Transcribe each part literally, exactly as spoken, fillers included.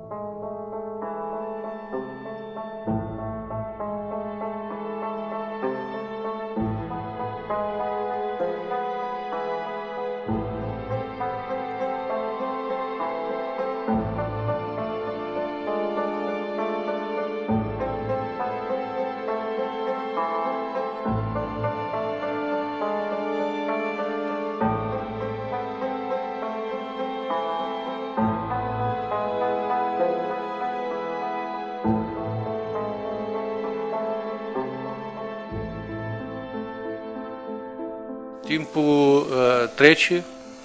Timpul uh, trece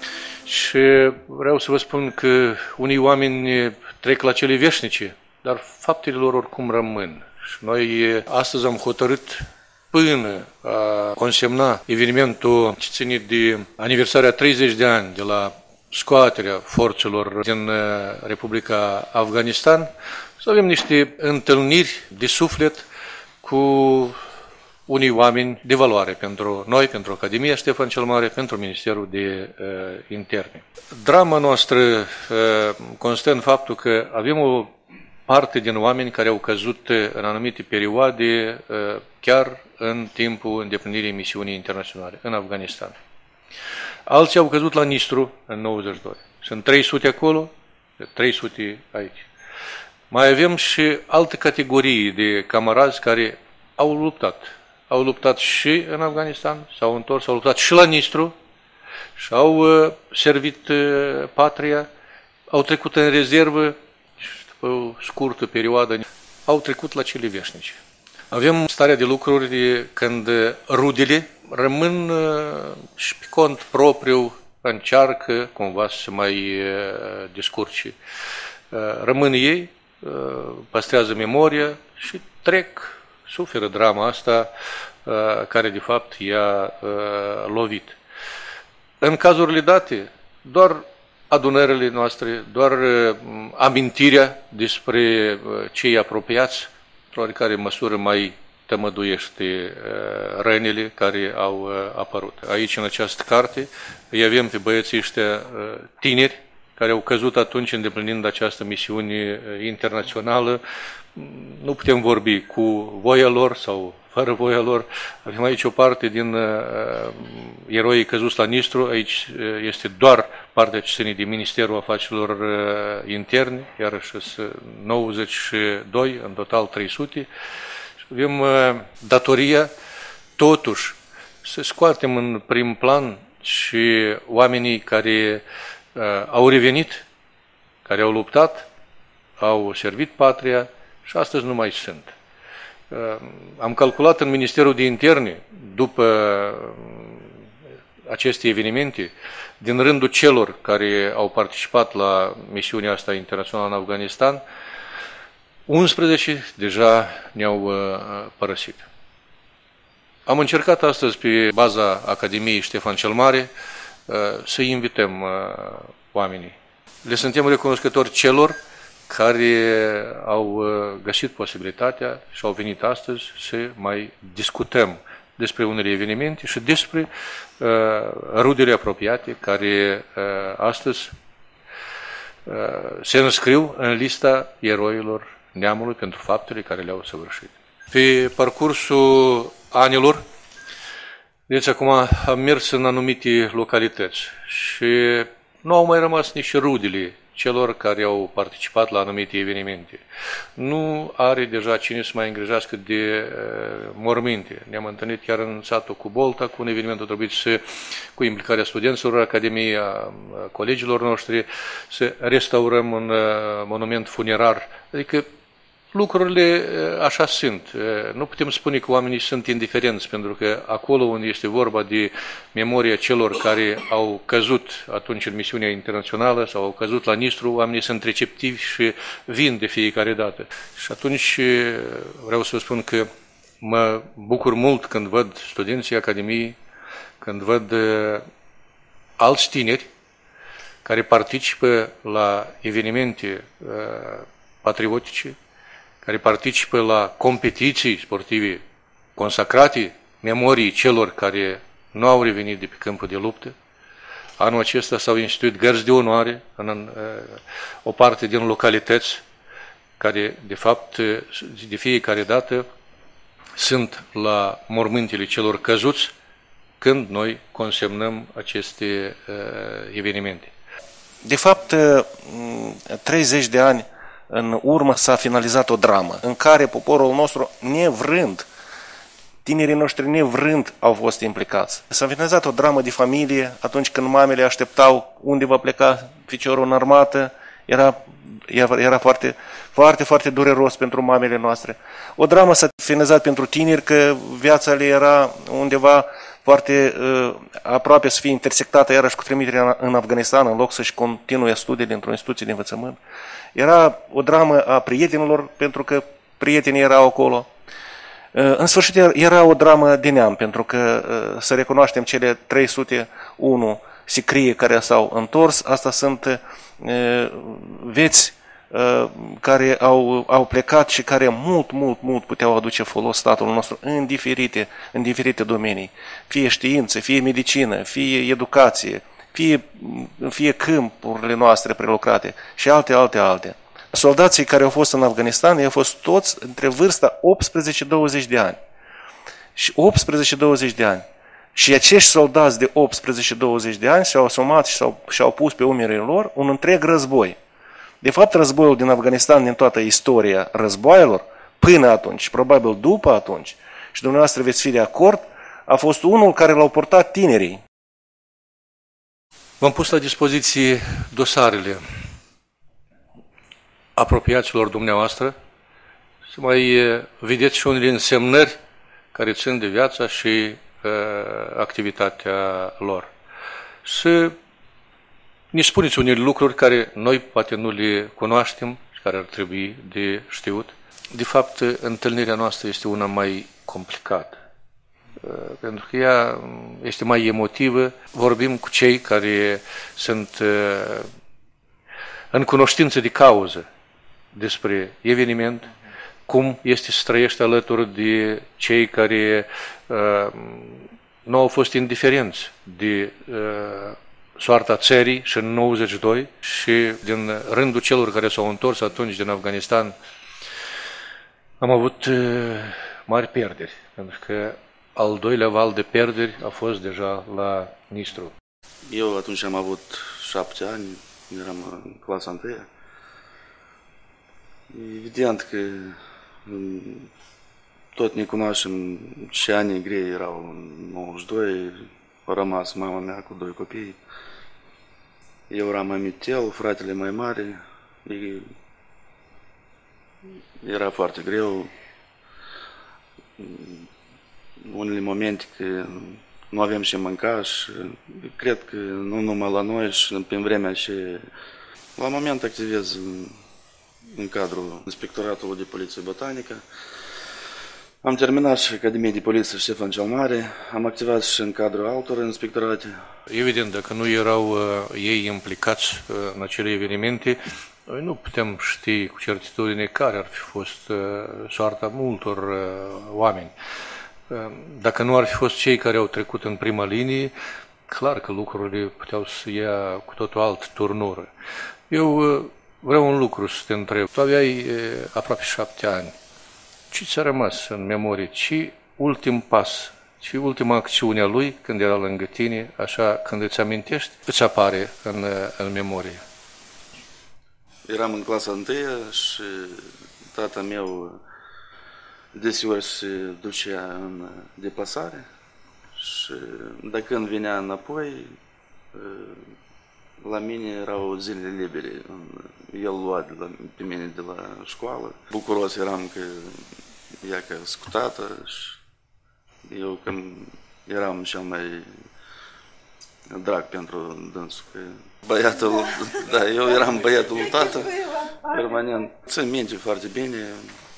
și vreau să vă spun că unii oameni trec la cele veșnice, dar faptele lor oricum rămân. Și noi astăzi am hotărât, până a consemna evenimentul ce ține de aniversarea treizeci de ani de la scoaterea forțelor din Republica Afganistan, să avem niște întâlniri de suflet cu unii oameni de valoare pentru noi, pentru Academia Ștefan cel Mare, pentru Ministerul de uh, Interne. Drama noastră uh, constă în faptul că avem o parte din oameni care au căzut în anumite perioade uh, chiar în timpul îndeplinirii misiunii internaționale în Afganistan. Alții au căzut la Nistru în nouăzeci și doi. Sunt trei sute acolo, trei sute aici. Mai avem și alte categorii de camarazi care au luptat. Au luptat și în Afganistan, s-au întors, au luptat și la Nistru și au uh, servit uh, patria, au trecut în rezervă și după o scurtă perioadă au trecut la cele veșnice. Avem starea de lucruri când rudele rămân uh, și pe cont propriu, încearcă cumva să mai uh, descurce. Uh, rămân ei, uh, păstrează memoria și trec, suferă drama asta care de fapt i-a lovit. În cazurile date, doar adunările noastre, doar amintirea despre cei apropiați, într-o oarecare măsură mai tămăduiește rănile care au apărut. Aici, în această carte, îi avem pe băieții ăștia tineri care au căzut atunci îndeplinind această misiune internațională. Nu putem vorbi cu voia lor sau fără voia lor. Avem aici o parte din uh, eroii căzuți la Nistru, aici uh, este doar partea ce ține de Ministerul Afacerilor uh, Interne, iarăși sunt nouăzeci și doi, în total trei sute. Avem uh, datoria, totuși, să scoatem în prim plan și oamenii care uh, au revenit, care au luptat, au servit patria, și astăzi nu mai sunt. Am calculat în Ministerul de Interne, după aceste evenimente, din rândul celor care au participat la misiunea asta internațională în Afganistan, unsprezece deja ne-au părăsit. Am încercat astăzi, pe baza Academiei Ștefan cel Mare, să invităm oamenii. Le suntem recunoscători celor care au găsit posibilitatea și au venit astăzi să mai discutăm despre unele evenimente și despre uh, rudele apropiate care uh, astăzi uh, se înscriu în lista eroilor neamului pentru faptele care le-au săvârșit. Pe parcursul anilor, deci acum am mers în anumite localități și nu au mai rămas nici rudele celor care au participat la anumite evenimente. Nu are deja cine să mai îngrijească de uh, morminte. Ne-am întâlnit chiar în satul cu Bolta, cu un eveniment a trebuit să, cu implicarea studenților Academiei, a colegilor noștri, să restaurăm un uh, monument funerar. Adică lucrurile așa sunt. Nu putem spune că oamenii sunt indiferenți, pentru că acolo unde este vorba de memoria celor care au căzut atunci în misiunea internațională sau au căzut la Nistru, oamenii sunt receptivi și vin de fiecare dată. Și atunci vreau să vă spun că mă bucur mult când văd studenții Academiei, când văd alți tineri care participă la evenimente patriotice, care participă la competiții sportive consacrate memoriei celor care nu au revenit de pe câmpul de luptă. Anul acesta s-au instituit gărzi de onoare în, în o parte din localități care de fapt de fiecare dată sunt la mormântele celor căzuți când noi consemnăm aceste uh, evenimente. De fapt, treizeci de ani în urmă s-a finalizat o dramă în care poporul nostru, nevrând, tinerii noștri nevrând, au fost implicați. S-a finalizat o dramă de familie atunci când mamele așteptau unde va pleca ficiorul în armată. Era, era foarte, foarte, foarte dureros pentru mamele noastre. O dramă s-a finalizat pentru tineri că viața le era undeva foarte uh, aproape să fie intersectată iarăși cu trimiterea în Afganistan, în loc să-și continue studiile într-o instituție de învățământ. Era o dramă a prietenilor, pentru că prietenii erau acolo. Uh, în sfârșit era o dramă de neam, pentru că uh, să recunoaștem cele trei sute unu sicrie care s-au întors, asta sunt uh, veți uh, care au, au plecat și care mult, mult, mult puteau aduce folos statului nostru în diferite, în diferite domenii, fie știință, fie medicină, fie educație, fie, fie câmpurile noastre prelucrate și alte, alte, alte. Soldații care au fost în Afganistan, ei au fost toți între vârsta optsprezece douăzeci de ani. Și optsprezece douăzeci de ani. Și acești soldați de optsprezece douăzeci de ani și-au asumat și s-au, și-au pus pe umerii lor un întreg război. De fapt, războiul din Afganistan, din toată istoria războaielor, până atunci, probabil după atunci, și dumneavoastră veți fi de acord, a fost unul care l-au purtat tinerii. V-am pus la dispoziție dosarele apropiaților dumneavoastră, să mai vedeți și unele însemnări care țin de viața și uh, activitatea lor. Să ne spuneți unele lucruri care noi poate nu le cunoaștem și care ar trebui de știut. De fapt, întâlnirea noastră este una mai complicată, pentru că ea este mai emotivă. Vorbim cu cei care sunt în cunoștință de cauză despre eveniment, cum este să trăiește alături de cei care uh, nu au fost indiferenți de uh, soarta țării și în nouăzeci și doi și din rândul celor care s-au întors atunci din Afganistan am avut uh, mari pierderi, pentru că al doilea val de pierderi a fost deja la Nistru. Eu atunci am avut șapte ani, eram în clasa întâia. Evident că tot ne cunoaștem și anii grei erau în nouăzeci și doi, a rămas mama mea cu doi copii. Eu eram mai mitel, fratele mai mare, era foarte greu. Unele momente că nu aveam ce mânca și cred că nu numai la noi și prin vremea și la moment activez în, în cadrul Inspectoratului de Poliție Botanică. Am terminat și Academia de Poliție Ștefan cel Mare, am activat și în cadrul altor inspectorate. Evident, dacă nu erau uh, ei implicați uh, în acele evenimente, noi nu putem ști cu certitudine care ar fi fost uh, soarta multor uh, oameni. Uh, dacă nu ar fi fost cei care au trecut în prima linie, clar că lucrurile puteau să ia cu totul alt turnură. Eu uh, vreau un lucru să te întreb. Tu aveai uh, aproape șapte ani. Ce ți-a rămas în memorie? Ce ultim pas, ce ultima acțiune a lui când era lângă tine, așa când îți amintești, îți apare în, în memorie? Eram în clasa întâia și tata meu deseori se ducea în deplasare și de când venea înapoi, la mine erau zilele libere. El lua de la, pe mine de la școală. Bucuros eram că ea că scutată și eu când eram cel mai drag pentru dânsul. Că băiatul, da, eu eram băiatul lui tată, permanent. Țin minte foarte bine,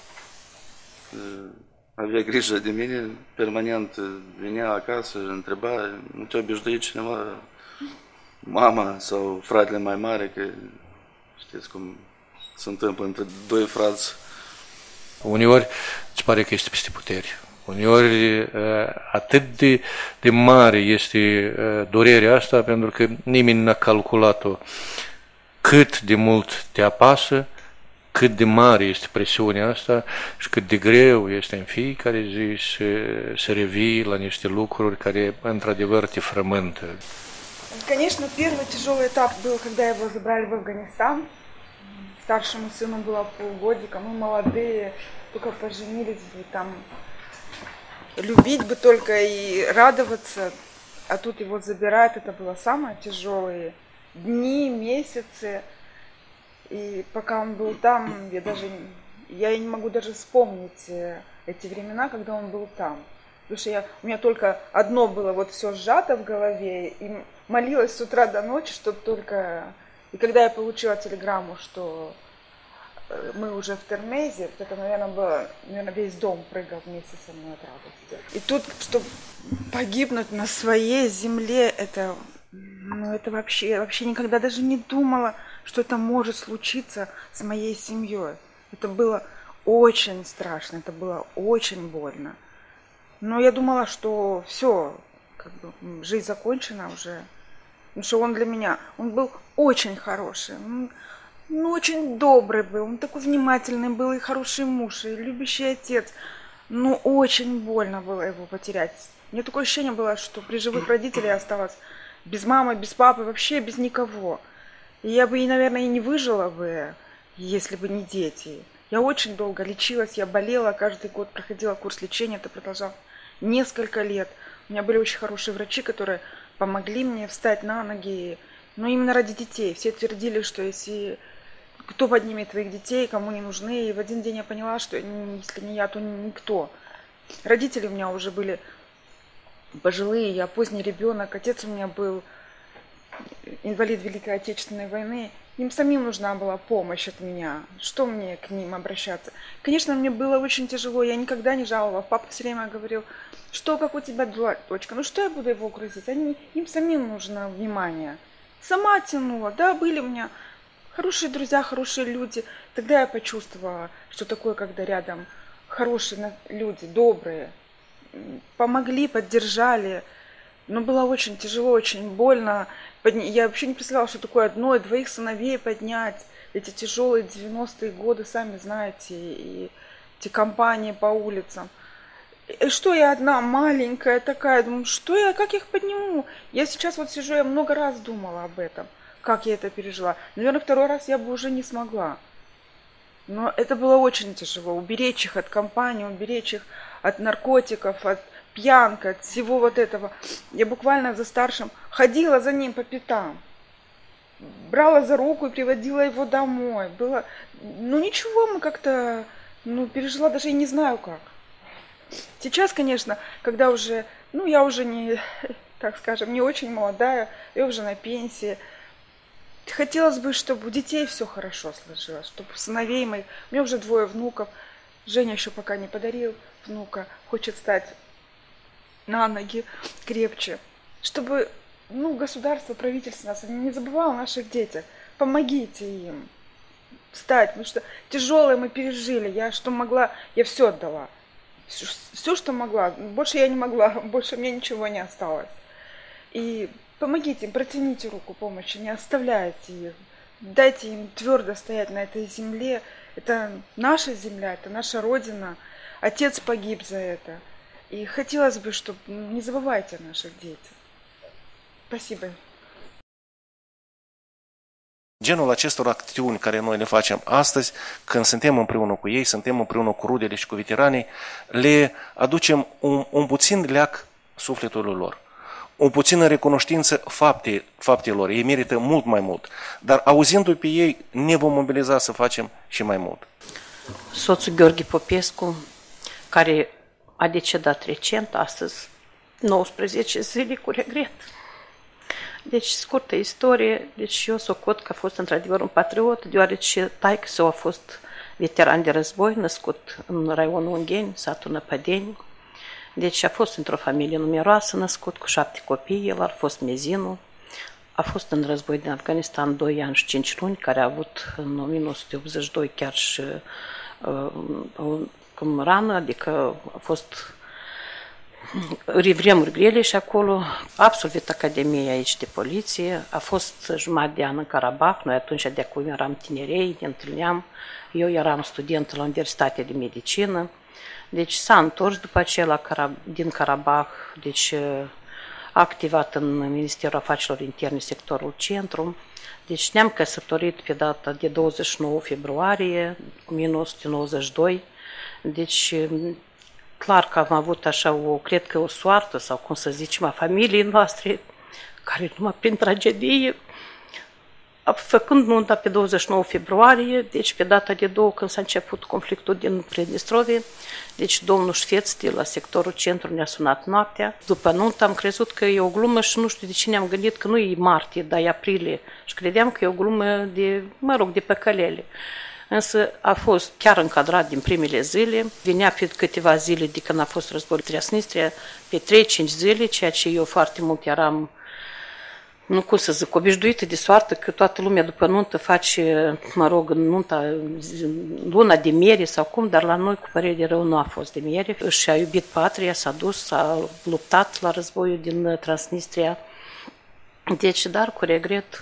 avea grijă de mine, permanent venea acasă și întreba, nu te-a obișnuit cineva, mama sau fratele mai mare, că știți cum se întâmplă între doi frați. Uneori îți pare că este peste puteri. Uneori atât de, de mare este durerea asta, pentru că nimeni n-a calculat-o cât de mult te apasă, cât de mare este presiunea asta și cât de greu este în fiecare zi să, să revii la niște lucruri care într-adevăr te frământă. Конечно, первый тяжелый этап был, когда его забрали в Афганистан. Старшему сыну было полгодика, мы молодые, только поженились бы там, любить бы только и радоваться, а тут его забирают, это было самое тяжелые дни, месяцы, и пока он был там, я даже, я не могу даже вспомнить эти времена, когда он был там, потому что я, у меня только одно было вот все сжато в голове, и молилась с утра до ночи, чтобы только... И когда я получила телеграмму, что мы уже в Термезе, это, наверное, было, наверное, весь дом прыгал вместе со мной от радости. И тут, чтобы погибнуть на своей земле, это, ну, это вообще, я вообще никогда даже не думала, что это может случиться с моей семьей. Это было очень страшно, это было очень больно. Но я думала, что все, как бы, жизнь закончена уже. Потому что он для меня, он был очень хороший, он, ну, очень добрый был, он такой внимательный был, и хороший муж, и любящий отец. Но очень больно было его потерять. У меня такое ощущение было, что при живых родителях я осталась без мамы, без папы, вообще без никого. И я бы, наверное, и не выжила бы, если бы не дети. Я очень долго лечилась, я болела, каждый год проходила курс лечения, это продолжалось несколько лет. У меня были очень хорошие врачи, которые помогли мне встать на ноги, но именно ради детей. Все твердили, что если кто поднимет твоих детей, кому не нужны. И в один день я поняла, что если не я, то никто. Родители у меня уже были пожилые, я поздний ребенок, отец у меня был инвалид Великой Отечественной войны. Им самим нужна была помощь от меня. Что мне к ним обращаться? Конечно, мне было очень тяжело, я никогда не жаловалась. Папа все время говорил, что, как у тебя дочка, ну что я буду его грузить? Они, им самим нужно внимание. Сама тянула, да, были у меня хорошие друзья, хорошие люди. Тогда я почувствовала, что такое, когда рядом хорошие люди, добрые. Помогли, поддержали. Но было очень тяжело, очень больно. Я вообще не представляла, что такое одной, двоих сыновей поднять. Эти тяжелые девяностые годы, сами знаете, и эти компании по улицам. И что я одна маленькая такая, думаю, что я, как я их подниму? Я сейчас вот сижу, я много раз думала об этом, как я это пережила. Наверное, второй раз я бы уже не смогла. Но это было очень тяжело, уберечь их от компании, уберечь их от наркотиков, от пьянки, от всего вот этого. Я буквально за старшим ходила за ним по пятам, брала за руку и приводила его домой. Было, ну ничего, мы как-то, ну пережила, даже и не знаю как. Сейчас, конечно, когда уже, ну я уже не, так скажем, не очень молодая, я уже на пенсии. Хотелось бы, чтобы у детей все хорошо сложилось, чтобы у сыновей моих, у меня уже двое внуков, Женя еще пока не подарил внука, хочет стать на ноги крепче, чтобы, ну, государство, правительство нас не забывало о наших детях, помогите им встать, потому что тяжелое мы пережили, я что могла, я все отдала, все, все, что могла, больше я не могла, больше мне ничего не осталось, и помогите им, протяните руку помощи, не оставляйте их, дайте им твердо стоять на этой земле. Это наша земля, это наша Родина. Отец погиб за это. И хотелось бы, чтобы не забывайте о наших детях. Спасибо. Genul acestor acțiuni care noi le facem astăzi, când suntem împreună cu ei, suntem împreună cu rudele și cu veteranii, le aducem un, un puțin leac sufletului lor. O puțină recunoștință fapte, faptelor, ei merită mult mai mult, dar auzindu-i pe ei ne vom mobiliza să facem și mai mult. Soțul Gheorghe Popescu, care a decedat recent, astăzi, nouăsprezece zile, cu regret. Deci, scurtă istorie, deci eu socot că a fost într-adevăr un patriot, deoarece taică-său a fost veteran de război, născut în raionul Ungheni, satul Năpădeni. Deci a fost într-o familie numeroasă, născut cu șapte copii, el a fost mezinul, a fost în război din Afganistan doi ani și cinci luni, care a avut în o mie nouă sute optzeci și doi chiar și uh, cum rană, adică a fost vremuri grele și acolo. A absolvit Academia aici de poliție, a fost jumătate de an în Karabakh, noi atunci de acum eram tinerei, ne întâlneam, eu eram student la Universitatea de Medicină, deci s-a întors după aceea la Karab- din Karabakh, deci a activat în Ministerul Afacerilor Interne, sectorul Centru, deci ne-am căsătorit pe data de douăzeci și nouă februarie o mie nouă sute nouăzeci și doi, deci clar că am avut așa o, cred că o soartă sau cum să zicem, a familiei noastre, care numai prin tragedie, făcând nunta pe douăzeci și nouă februarie, deci pe data de două când s-a început conflictul din Pridnestrovie, deci domnul Șfeț de la sectorul Centru ne-a sunat noaptea. După nuntă am crezut că e o glumă și nu știu de ce ne-am gândit că nu e martie, dar e aprilie și credeam că e o glumă de, mă rog, de păcălele. Însă a fost chiar încadrat din primele zile, venea pe câteva zile de când a fost războiul Transnistria, pe trei cinci zile, ceea ce eu foarte mult eram, nu cum să zic, obișnuită de soartă, că toată lumea după nuntă face, mă rog, în nunta, luna de miere sau cum, dar la noi, cu părere de rău, nu a fost de miere. Și-a iubit patria, s-a dus, s-a luptat la războiul din Transnistria. Deci, dar cu regret,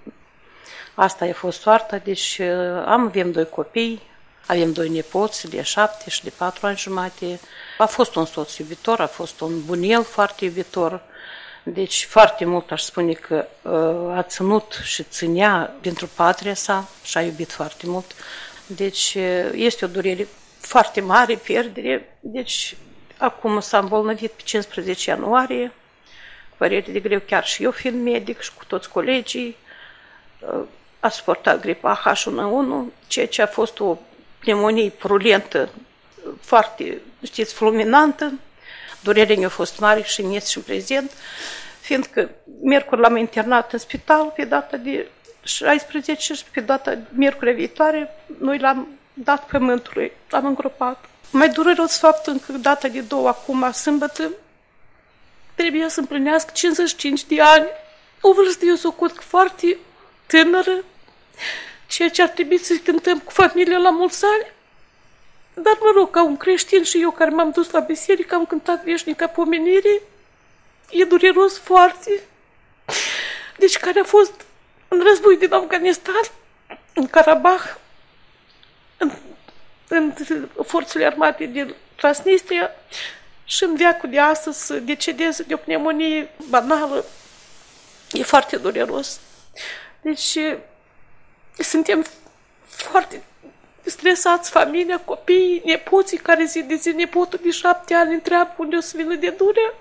asta a fost soarta, deci am, avem doi copii, avem doi nepoți de șapte și de patru ani jumate. A fost un soț iubitor, a fost un buniel foarte iubitor, deci foarte mult aș spune că uh, a ținut și ținea pentru patria sa și a iubit foarte mult. Deci uh, este o durere foarte mare, pierdere. Deci acum s-a îmbolnăvit pe cincisprezece ianuarie, părere de greu chiar și eu fiind medic și cu toți colegii. Uh, a suportat gripa H unu N unu, ceea ce a fost o pneumonie purulentă, foarte, știți, fulminantă. Durerea mi-a fost mare și mi este și în prezent, fiindcă miercuri l-am internat în spital pe data de șaisprezece și pe data de miercuri viitoare noi l-am dat pământului, l-am îngropat. Mai dureros faptul că data de două acum, sâmbătă, trebuie să împlinească cincizeci și cinci de ani, o vârstă eu socot foarte tânără, ceea ce ar trebui să cântăm cu familia la mulți ani. Dar mă rog, ca un creștin și eu care m-am dus la biserică, am cântat veșnica pomenire, e dureros foarte. Deci care a fost în război din Afganistan, în Karabakh, în, în forțele armate din Transnistria și în veacul de astăzi să decedeze de o pneumonie banală, e foarte dureros. Deci suntem foarte stresați, familia, copiii, nepoții care zi de zi, nepotul de șapte ani întreabă unde o să vină de dure.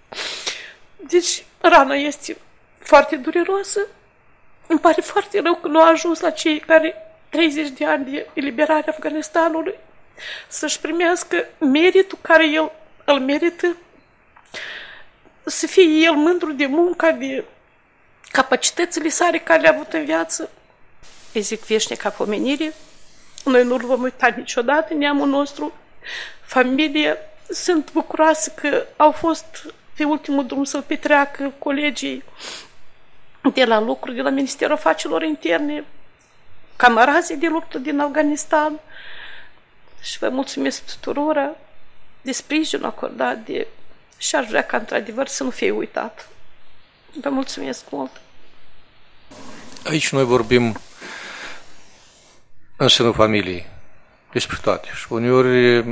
Deci rana este foarte dureroasă. Îmi pare foarte rău că nu a ajuns la cei care treizeci de ani de eliberare Afganistanului să-și primească meritul care el îl merită, să fie el mândru de munca, de capacitățile sale care le-a avut în viață. Îi zic veșnica pomenire. Noi nu-l vom uita niciodată, neamul nostru, familia. Sunt bucuroasă că au fost pe ultimul drum să-l petreacă colegii de la lucru, de la Ministerul Afacerilor Interne, camarazii de luptă din Afganistan. Și vă mulțumesc tuturora de sprijinul acordat de... și aș vrea ca într-adevăr să nu fie uitat. Vă mulțumesc mult! Aici noi vorbim în sânul familiei, despre toate. Și uneori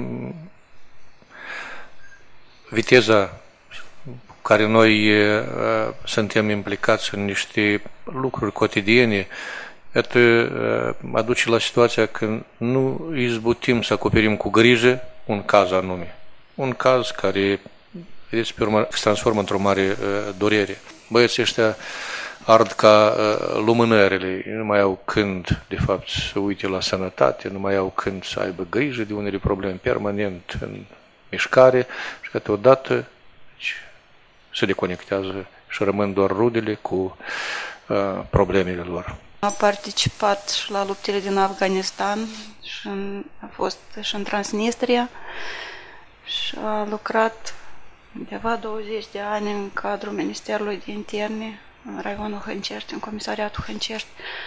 viteza cu care noi uh, suntem implicați în niște lucruri cotidiene, iată, uh, aduce la situația că nu izbutim să acoperim cu grijă un caz anume. Un caz care, vedeți, pe urmă, se transformă într-o mare uh, durere. Băieții ăștia ard ca uh, lumânările, nu mai au când, de fapt, să uite la sănătate, nu mai au când să aibă grijă de unele probleme, permanent în mișcare și câteodată se deconectează și rămân doar rudele cu uh, problemele lor. A participat și la luptele din Afganistan și în, a fost și în Transnistria și a lucrat undeva douăzeci de ani în cadrul Ministerului de Interne, în raionul Hâncești, în comisariatul Hâncești.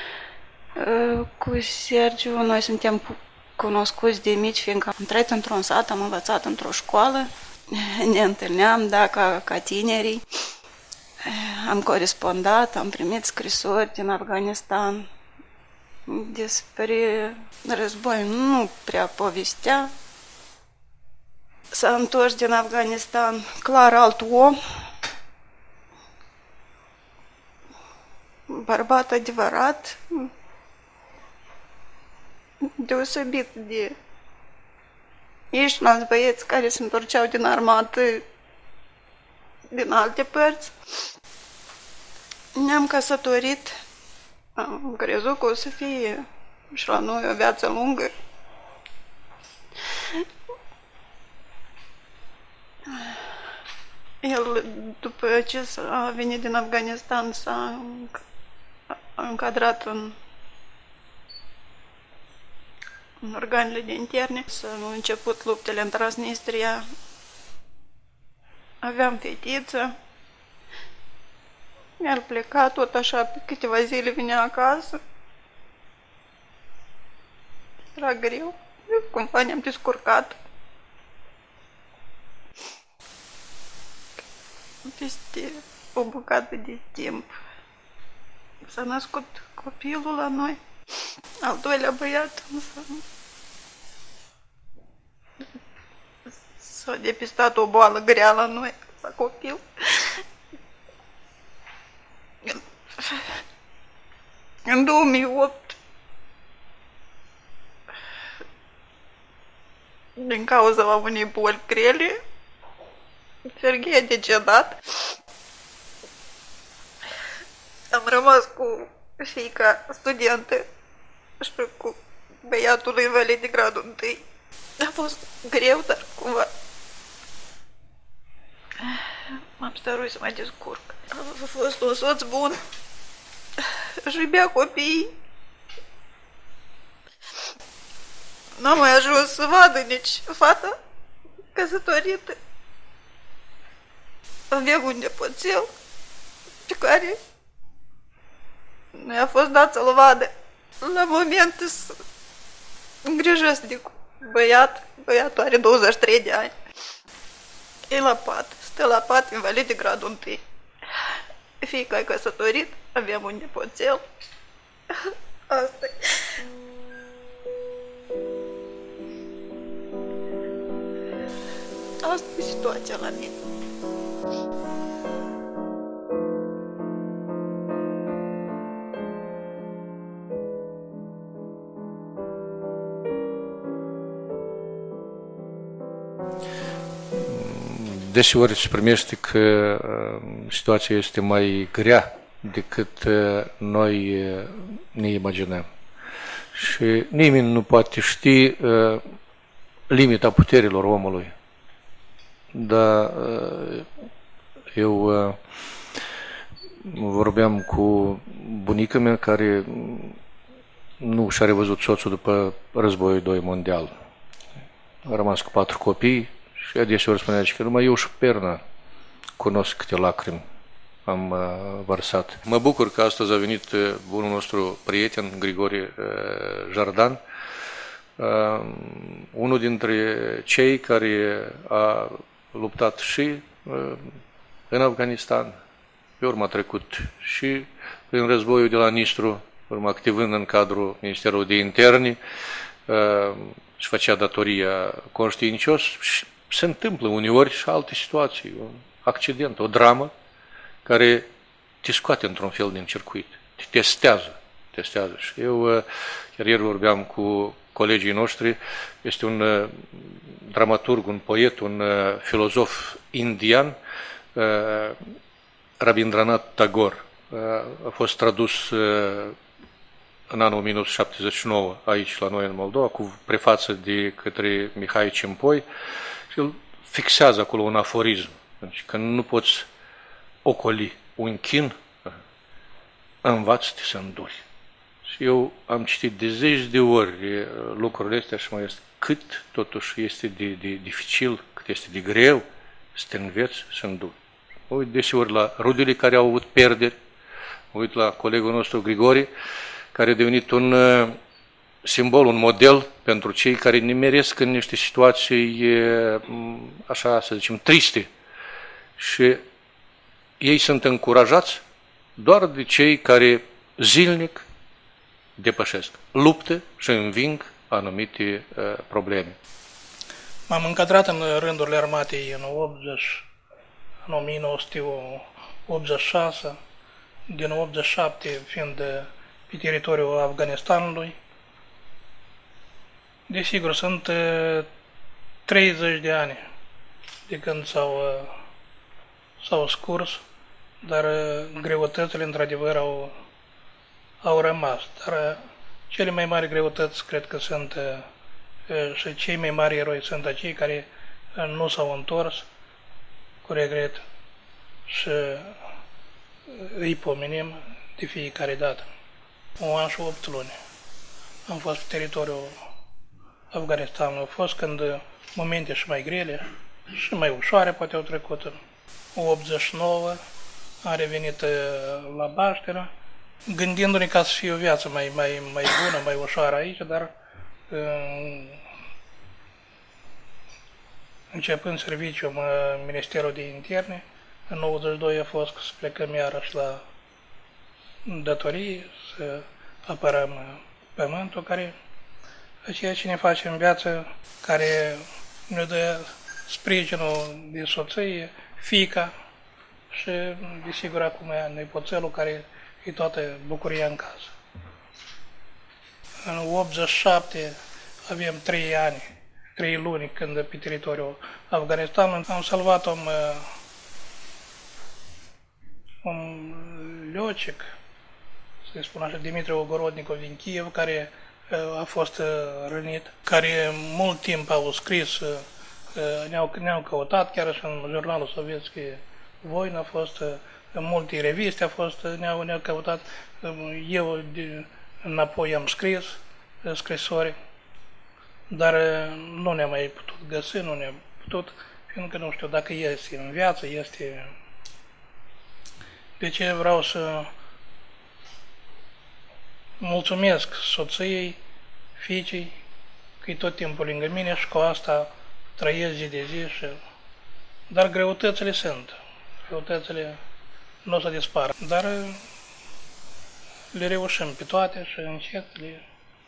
Cu Sergiu noi suntem cunoscuți de mici, fiindcă am trăit într-un sat, am învățat într-o școală ne întâlneam, da, ca, ca tinerii. Am corespondat, am primit scrisori din Afganistan. Despre război nu prea povestea. S-a întors din Afganistan clar alt om. Bărbat adevărat, deosebit de ești alți băieți care se întorceau din armată din alte părți. Ne-am căsătorit, am crezut că o să fie și la noi o viață lungă. El, după ce a venit din Afganistan, s-a încadrat în, în organele de interne. S-au început luptele în Transnistria. Aveam fetiță. Mi-ar pleca tot așa, pe câteva zile vinea acasă. Era greu. Cumva ne-am descurcat. Peste o bucată de timp s-a născut copilul la noi, al doilea băiat, însă s-a depistat o boală grea la noi, la copil. În două mii opt, din cauza unei boli grele, Serghei a decedat. Am rămas cu fiica studentă și cu băiatul invalid de gradul întâi. A fost greu, dar cumva m-am stăruit să mă descurc. A fost un soț bun, își iubea copiii. N-am mai ajuns să vadă nici fata căsătorită. Aveam un nepoțel pe care mi-a fost dat să-l vadă. La moment să îngrijesc de băiat. Băiatul are douăzeci și trei de ani. E la pat, stă la pat, invalid de gradul întâi. Fiica e căsătorit, aveam un nepoțel. Asta-i. Asta e situația la mine. Deseori se primește că situația este mai grea decât noi ne imaginăm. Și nimeni nu poate ști limita puterilor omului. Dar eu vorbeam cu bunica mea care nu și-a revăzut soțul după războiul doi mondial. A rămas cu patru copii și adeseori spunea că numai eu și perna cunosc câte lacrimi am vărsat. Mă bucur că astăzi a venit bunul nostru prieten, Grigore Jardan, unul dintre cei care a luptat și în Afganistan, pe urmă a trecut și prin războiul de la Nistru, urmă activând în cadrul Ministerului de Interne, își făcea datoria conștiincios și se întâmplă uneori și alte situații, un accident, o dramă care te scoate într-un fel din circuit, te testează, testează. Și eu chiar ieri vorbeam cu colegii noștri, este un dramaturg, un poet, un filozof indian, Rabindranath Tagore. A fost tradus în anul o mie nouă sute șaptezeci și nouă aici la noi în Moldova, cu prefață de către Mihai Cimpoi, și el fixează acolo un aforism, deci că nu poți ocoli un chin, învață-te să înduri. Și eu am citit de zeci de ori lucrurile astea și mă este cât totuși este de, de dificil, cât este de greu să te înveți să înduri. Mă uit deseori la rudele care au avut pierderi, mă uit la colegul nostru Grigore, care a devenit un simbol, un model pentru cei care nimeresc în niște situații, așa să zicem, triste. Și ei sunt încurajați doar de cei care zilnic depășesc, luptă și înving anumite uh, probleme. M-am încadrat în rândurile armatei în, optzeci, în o mie nouă sute optzeci și șase, din optzeci și șapte fiind pe teritoriul Afganistanului. Desigur, sunt treizeci de ani de când s-au, s-au scurs, dar greutățile într-adevăr au, au rămas. Dar cele mai mari greutăți cred că sunt și cei mai mari eroi sunt acei care nu s-au întors cu regret și îi pomenim de fiecare dată. Un an și opt luni am fost pe teritoriul Afganistanului. Au fost când momente și mai grele și mai ușoare poate au trecut. În optzeci și nouă am revenit la Baștera, gândindu-ne ca să fie o viață mai, mai, mai bună, mai ușoară aici, dar începând serviciul în Ministerul de Interne, în nouăzeci și doi a fost să plecăm iarăși la datorii, să apărăm pământul, care ceea ce ne face în viață, care ne dă sprijinul de soție, fiica și, desigur, acum nepoțelul, care e toată bucuria în casă. În optzeci și șapte avem trei ani, trei luni când pe teritoriul Afganistanului am salvat un, un Liocic, să spun așa, Dimitri Ogorodnikov din Kiev, care a fost rănit, care mult timp au scris, ne-au, ne-au căutat, chiar și în jurnalul sovietic Voin a fost, în multe reviste a fost, ne-au, ne-au căutat, eu înapoi am scris scrisori, dar nu ne-am mai putut găsi, nu ne-am putut, fiindcă nu știu dacă este în viață, este... De ce vreau să mulțumesc soției, fiicei, că e tot timpul lângă mine și cu asta trăiesc zi de zi. Și... Dar greutățile sunt, greutățile nu o să dispară, dar le reușim pe toate și încet le...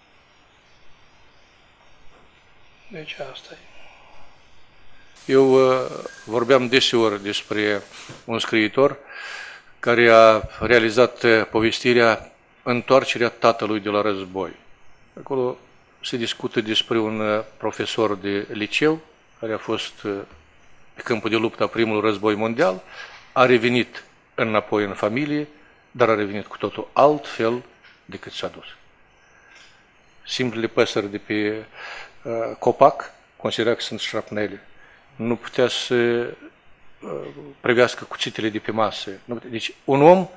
Deci asta e. Eu uh, vorbeam deseori despre un scriitor care a realizat povestirea Întoarcerea tatălui de la război. Acolo se discută despre un profesor de liceu care a fost pe câmpul de luptă a primului război mondial, a revenit înapoi în familie, dar a revenit cu totul altfel decât s-a dus. Simplele păsări de pe uh, copac considera că sunt șrapnele. Nu putea să uh, prevească cuțitele de pe masă. Deci un om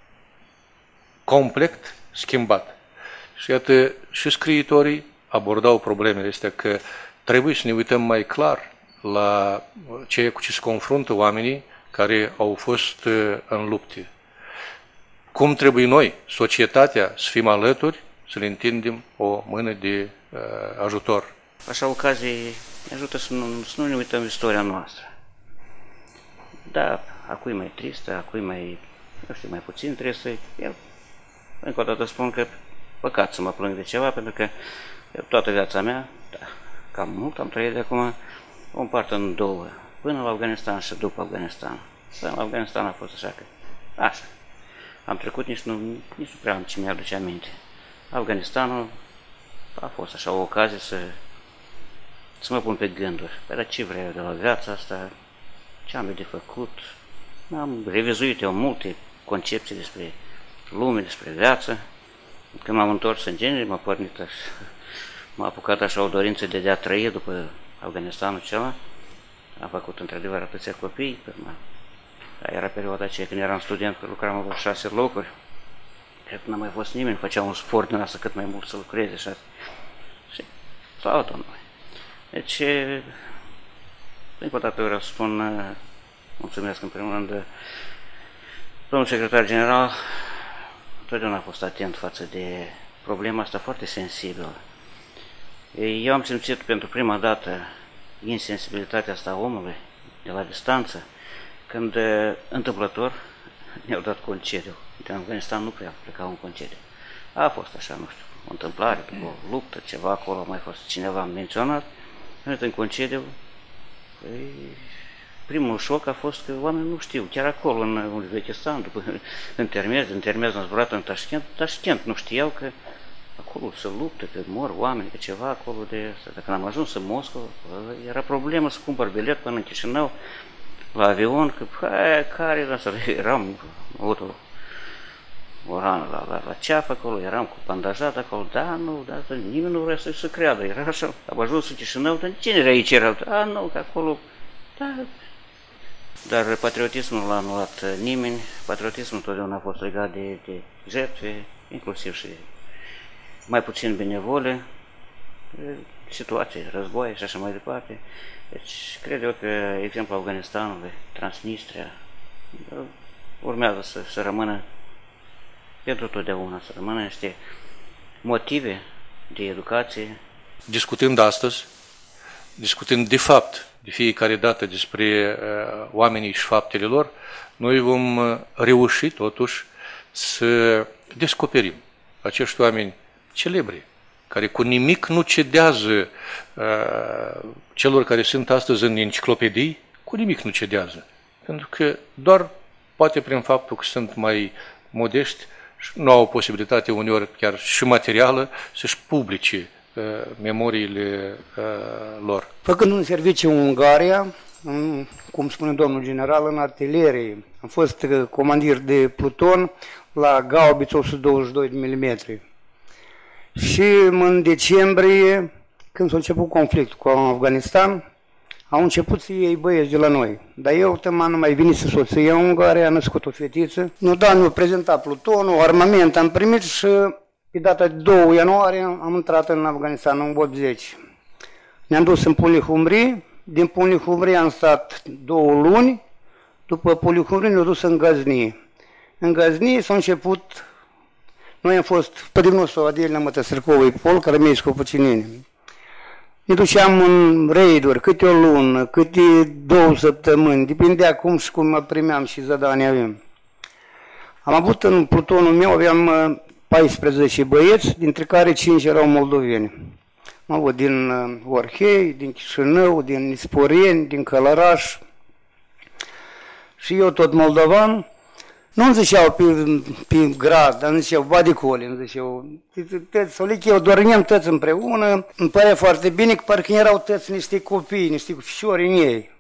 complet schimbat. Și iată, și scriitorii abordau problemele astea, că trebuie să ne uităm mai clar la ceea cu ce se confruntă oamenii care au fost în lupte. Cum trebuie noi, societatea, să fim alături, să le întindem o mână de uh, ajutor. Așa ocazii ne ajută să nu, să nu ne uităm istoria noastră. Da, acum e mai tristă, acum e mai, nu știu, mai puțin tristă. Eu încă o dată spun că păcat să mă plâng de ceva, pentru că eu, toată viața mea, da, cam mult am trăit de acum, o împart în două, până la Afganistan și după Afganistan. Până la Afganistan a fost așa că, așa, am trecut, nici nu, nici nu prea am ce mi-aduce aminte. Afganistanul a fost așa o ocazie să, să mă pun pe gânduri. Păi, dar ce vreau de la viața asta, ce am eu de făcut, am revizuit eu multe concepții despre lume, despre viață. Când m-am întors în genere, m-a pornit, m-a apucat așa o dorință de a trăi după Afganistanul ceva. Am făcut într-adevăr atâția copii. Era perioada aceea când eram student, că lucram la șase locuri. Cred că n-a mai fost nimeni, făcea un sport din asta cât mai mult să lucreze. Și, și slavă Domnului. Deci, încă o dată vreau să spun, mulțumesc în primul rând, domnul secretar general, totdeauna a fost atent față de problema asta foarte sensibilă. Eu am simțit pentru prima dată insensibilitatea asta a omului de la distanță, când întâmplător ne-au dat concediu. În Afganistan nu prea plecau în concediu. A fost așa, nu știu, o întâmplare, o luptă, ceva acolo, a mai fost cineva menționat. În concediu, primul șoc a fost că oamenii nu știu, chiar acolo, în Uzbekistan, după, în Termez, în Termez am zburat în Tashkent, Tashkent nu știau că acolo se luptă, că mor oameni, că ceva acolo de asta. Dacă am ajuns în Moscova, era problemă să cumpăr bilet până în Chișinău, la avion, că hai, care era să eram, avut o, o rană la, la, la ceafă acolo, eram cu bandajat acolo, da, nu, da, nimeni nu vrea să se creadă, era așa, am ajuns în Chișinău, dar cine era aici, era, a, nu, că acolo, da. Dar patriotismul l-a anulat nimeni, patriotismul totdeauna a fost legat de, de jertfe, inclusiv și mai puțin benevole, situații, război și așa mai departe. Deci, cred eu că exemplul Afganistanului, Transnistria, urmează să, să rămână pentru totdeauna, să rămână niște motive de educație. Discutând astăzi, discutând de fapt, de fiecare dată despre uh, oamenii și faptele lor, noi vom reuși totuși să descoperim acești oameni celebri, care cu nimic nu cedează uh, celor care sunt astăzi în enciclopedii, cu nimic nu cedează. Pentru că doar poate prin faptul că sunt mai modești, nu au posibilitate uneori chiar și materială să-și publice uh, memoriile uh, lor. Făcând un serviciu în Ungaria, în, cum spune domnul general, în artilerie, am fost comandir de pluton la Gaubitz o sută douăzeci și doi de milimetri. Și în decembrie, când s-a început conflictul cu Afganistan, au început să iei băieți de la noi. Dar eu, tăman, nu mai venit să soția în Ungaria, am născut o fetiță. Nu, da, mi-a prezentat plutonul, armament am primit și pe data de doi ianuarie am intrat în Afganistan, în optzeci. Ne-am dus în Pulihumri, din Pulihumri am stat două luni, după Pulihumri ne-am dus în Ghazni. În Ghazni s-a început. Noi am fost pe din nostru Adelina Mătăsărcovă, Polca, Rămeiscu, Păcinini. Ne duceam în raiduri, câte o lună, câte două săptămâni, depindea cum și cum mă primeam și zadanii avem. Am avut în plutonul meu, aveam paisprezece băieți, dintre care cinci erau moldoveni. Am avut din Orhei, din Chișinău, din Nisporeni, din Călăraș și eu tot moldovan. Nu-mi ziceau pe, pe grad, dar îmi ziceau badicoli, îmi ziceau, solic, eu dormeam toți împreună, îmi părea foarte bine că parcă erau toți niște copii, niște fișori în ei.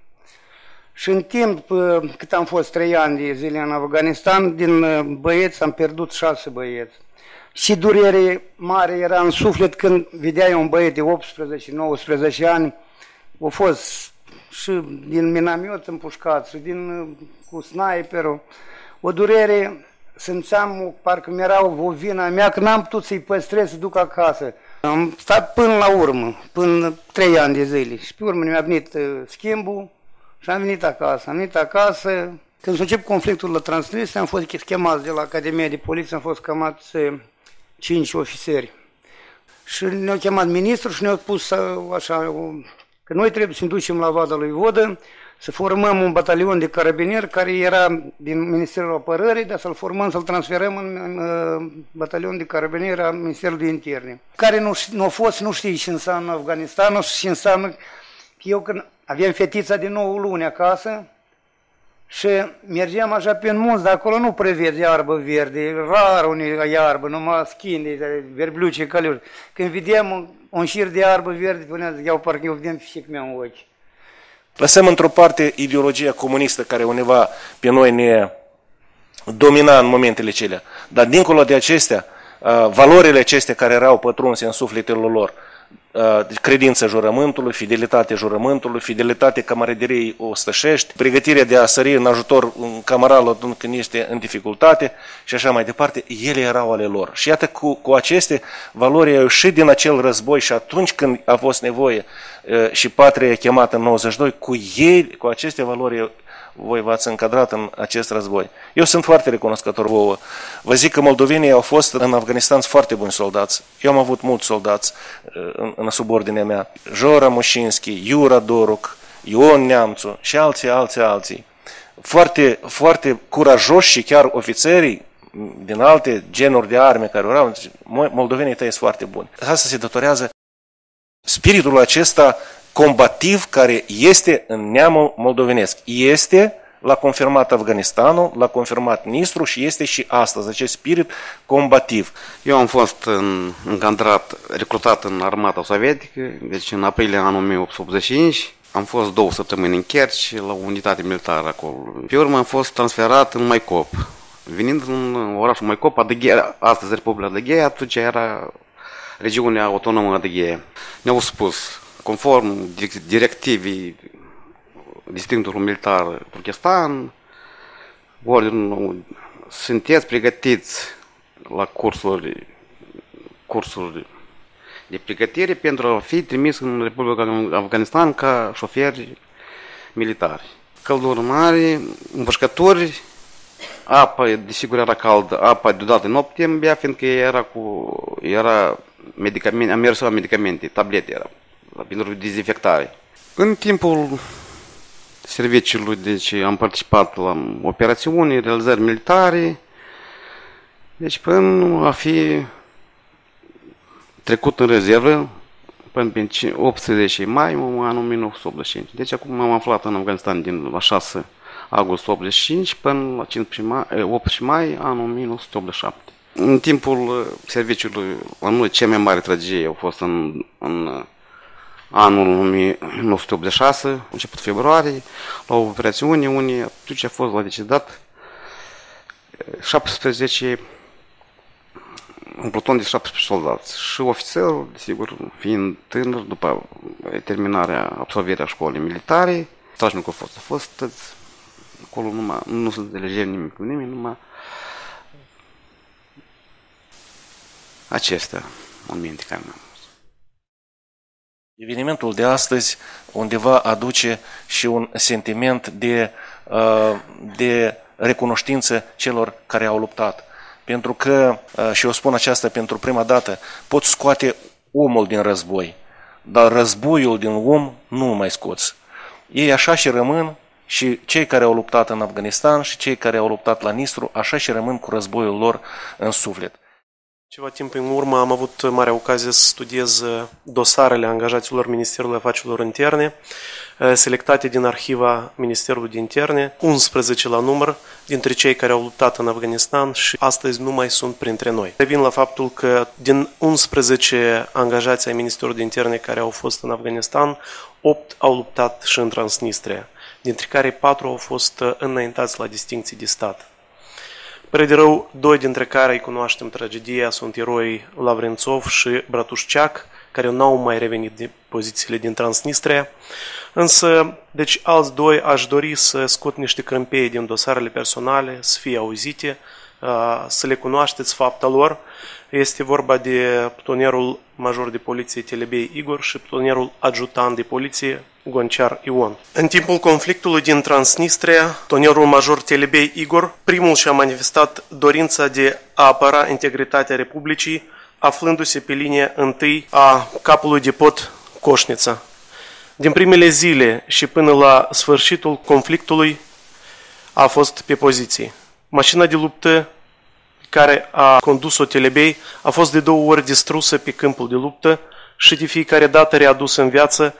Și în timp, cât am fost trei ani de zile în Afganistan, din băieți am pierdut șase băieți. Și durere mare era în suflet când vedeai un băiet de optsprezece nouăsprezece ani, a fost și din minamiot împușcat, și din, cu sniperul. O durere, simțeam, parcă mi-era o vină a mea, că n-am putut să-i păstrez să duc acasă. Am stat până la urmă, până trei ani de zile. Și pe urmă mi-a venit uh, schimbul și am venit acasă. Am venit acasă, când s-a început conflictul la Transnistria, am fost chemați de la Academia de Poliție, am fost chemați uh, cinci ofițeri. Și ne-au chemat ministrul și ne-au pus uh, așa, uh, că noi trebuie să ne ducem la Vada lui Vodă, să formăm un batalion de carabinieri care era din Ministerul Apărării, dar să-l formăm, să-l transferăm în, în uh, batalion de carabinieri al Ministerului de Interne. Care nu, nu a fost, nu știe ce înseamnă Afganistanul și ce înseamnă. Eu când aveam fetița de nouă luni acasă și mergeam așa pe munți, dar acolo nu prevezi iarbă verde, rar unii iarbă, numai schini, verbliuce, căliuri. Când vedeam un, un șir de iarbă verde, puneam, iau parcă eu vedeam fiic meu în ochi. Lăsăm într-o parte ideologia comunistă care undeva pe noi ne domina în momentele acelea, dar dincolo de acestea, valorile acestea care erau pătrunse în sufletele lor, credința jurământului, fidelitate jurământului, fidelitate camaraderiei ostășești, pregătirea de a sări în ajutor un camaral când este în dificultate și așa mai departe, ele erau ale lor. Și iată, cu, cu aceste valori au ieșit din acel război și atunci când a fost nevoie și patria chemată în nouăzeci și doi, cu ei, cu aceste valori voi v-ați încadrat în acest război. Eu sunt foarte recunoscător vouă. Vă zic că moldovenii au fost în Afganistan foarte buni soldați. Eu am avut mulți soldați în, în subordinea mea. Jora Mușinski, Iura Doruc, Ion Neamțu și alții, alții, alții. Foarte, foarte curajoși și chiar ofițerii din alte genuri de arme care erau, moldovenii tăi sunt foarte buni. Asta se datorează spiritul acesta combativ care este în neamul moldovenesc. Este, l-a confirmat Afganistanul, l-a confirmat Nistru și este și astăzi acest spirit combativ. Eu am fost în, încadrat, recrutat în armata sovietică, deci în aprilie anul o mie opt sute optzeci și cinci. Am fost două săptămâni în Kerci, la o unitate militară acolo. Pe urmă am fost transferat în Maicop. Venind în orașul Maicop, Adăghea, astăzi Republica Adăghea, atunci era regiunea autonomă Adăghea. Ne-au spus, conform directivii districtului militar Turkestan, ordinul, sunteți pregătiți la cursuri, cursuri de pregătire pentru a fi trimis în Republica Afganistan ca șoferi militari. Căldură mare, împușcături, apa, desigur era caldă, apa deodată noapte îmi bea, fiindcă era cu, era medicamente, am mers la medicamente, tablete era, pentru dezinfectare. În timpul serviciului, deci am participat la operațiuni, realizări militare, deci până a fi trecut în rezervă până pe optsprezece mai anul o mie nouă sute optzeci și cinci. Deci acum am aflat în Afganistan din la șase august optzeci și cinci până la optsprezece mai anul o mie nouă sute optzeci și șapte. În timpul serviciului, la noi cea mai mare tragedie a fost în, în anul o mie nouă sute optzeci și șase, început februarie, la o operațiune unde atunci a fost la decedat șaptesprezece, un pluton de șaptesprezece soldați și ofițerul, desigur, fiind tânăr, după terminarea, absolvirea școlii militare, strașnicul a fost, a fost tăți, acolo numai, nu se înțelege nimic cu nimeni, numai acestea momente care mi-am pus. Evenimentul de astăzi undeva aduce și un sentiment de, de recunoștință celor care au luptat. Pentru că, și eu spun aceasta pentru prima dată, poți scoate omul din război, dar războiul din om nu mai scoți. Ei așa și rămân, și cei care au luptat în Afganistan și cei care au luptat la Nistru, așa și rămân cu războiul lor în suflet. Ceva timp în urmă am avut mare ocazie să studiez dosarele angajaților Ministerului Afacerilor Interne, selectate din arhiva Ministerului de Interne, unsprezece la număr dintre cei care au luptat în Afganistan și astăzi nu mai sunt printre noi. Revin la faptul că din unsprezece angajați ai Ministerului de Interne care au fost în Afganistan, opt au luptat și în Transnistria, dintre care patru au fost înaintați la distincții de stat. Pare de rău, doi dintre care îi cunoaștem tragedia sunt eroii Lavrențov și Bratușceac, care n-au mai revenit de pozițiile din Transnistria, însă, deci alți doi aș dori să scot niște crâmpeie din dosarele personale, să fie auzite, să le cunoașteți fapta lor. Este vorba de plutonierul major de poliție Telebei Igor și plutonierul adjutant de poliție Gonciar Ion. În timpul conflictului din Transnistria, plutonierul major Telebei Igor, primul și-a manifestat dorința de a apăra integritatea Republicii, aflându-se pe linia întâi a capului de pod Coșnița. Din primele zile și până la sfârșitul conflictului a fost pe poziție. Mașina de luptă care a condus-o Telebei a fost de două ori distrusă pe câmpul de luptă și de fiecare dată readusă în viață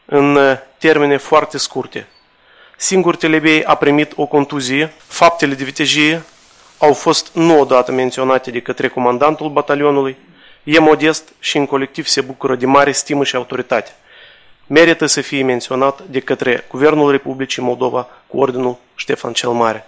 în termene foarte scurte. Singur Telebei a primit o contuzie. Faptele de vitejie au fost nu odată menționate de către comandantul batalionului. E modest și în colectiv se bucură de mare stimă și autoritate. Merită să fie menționat de către Guvernul Republicii Moldova cu ordinul Ștefan cel Mare.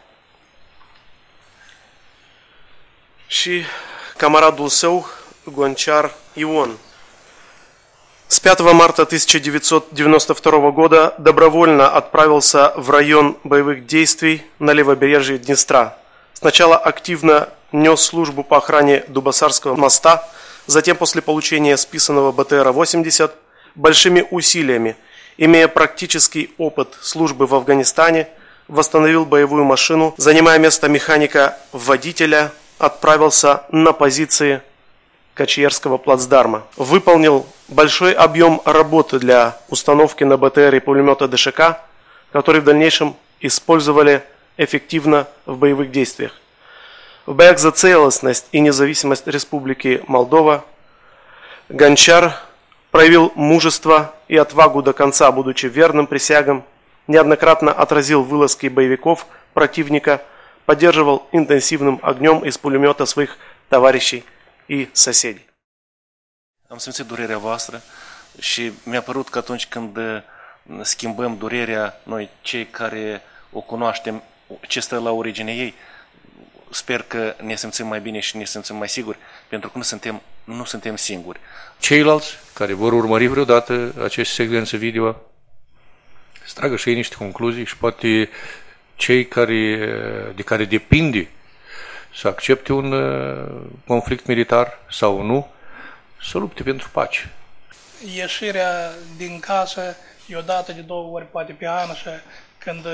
Și camaradul său, Gonciar Ион. С пятого марта тысяча девятьсот девяносто второго года добровольно отправился в район боевых действий на левобережье Днестра. Сначала активно нес службу по охране Дубасарского моста, затем после получения списанного БТРа восемьдесят большими усилиями, имея практический опыт службы в Афганистане, восстановил боевую машину, занимая место механика-водителя, отправился на позиции Качьерского плацдарма. Выполнил большой объем работы для установки на БТР и пулемета ДШК, которые в дальнейшем использовали эффективно в боевых действиях. В боях за целостность и независимость Республики Молдова Гончар проявил мужество и отвагу до конца, будучи верным присягам, неоднократно отразил вылазки боевиков противника, поддерживал интенсивным огнем из пулемета своих tоварищей и соседей. Am simțit durerea voastră și mi-a părut că atunci când schimbăm durerea, noi cei care o cunoaștem, ce stă la originea ei, sper că ne simțim mai bine și ne simțim mai siguri, pentru că nu suntem, nu suntem singuri. Ceilalți care vor urmări vreodată aceste secvențe video să tragă și ei niște concluzii și poate cei care, de care depinde să accepte un conflict militar sau nu, să lupte pentru pace. Ieșirea din casă e o dată de două ori poate pe an și când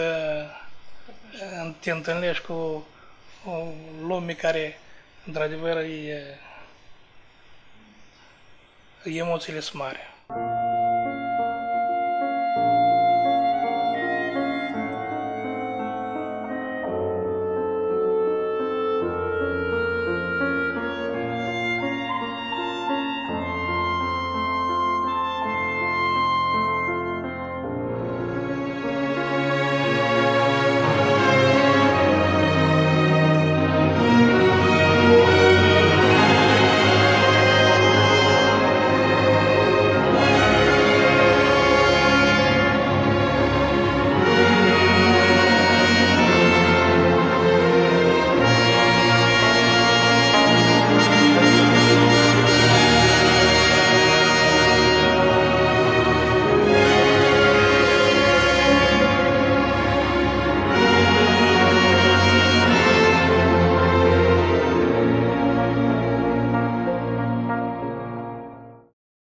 te întâlnești cu o lume care într-adevăr e, emoțiile sunt mari.